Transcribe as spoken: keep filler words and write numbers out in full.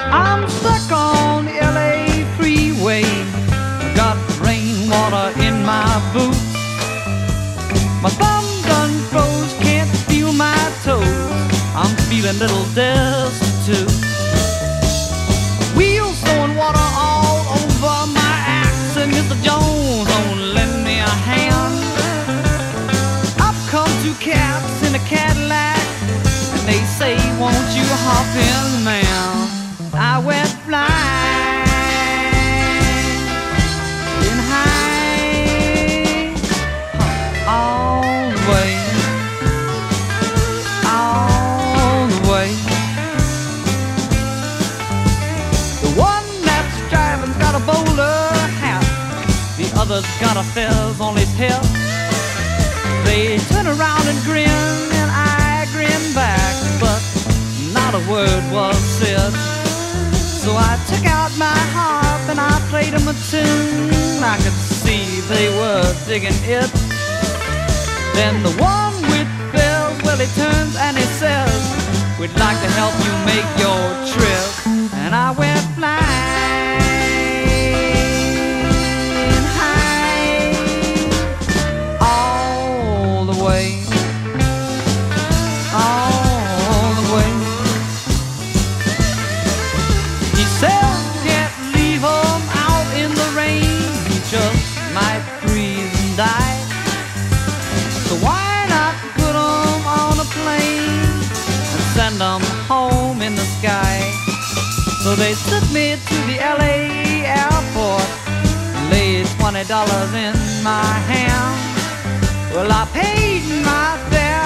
I'm stuck on the L A freeway. I got rainwater in my boots. My thumb done froze, can't feel my toes. I'm feeling a little destitute. Wheels throwing water all over my axe, and Mister Jones won't lend me a hand. Up come two cats in a Cadillac, and they say, won't you hop in, man? I went flying in high, all the way, all the way. The one that's driving got a bowler hat, the other's got a fez on his head. They turn around and grin, and I grin back, but not a word was said. So I took out my harp and I played them a tune. I could see they were digging it. Then the one with bells, well, he turns and he says, we'd like to help you make your trip. And I went flying high, all the way, all the way. He said, can't leave him out in the rain, he just might freeze and die. So why not put him on a plane and send him home in the sky? So they took me to the L A airport and laid twenty dollars in my hand. Well, I paid my fare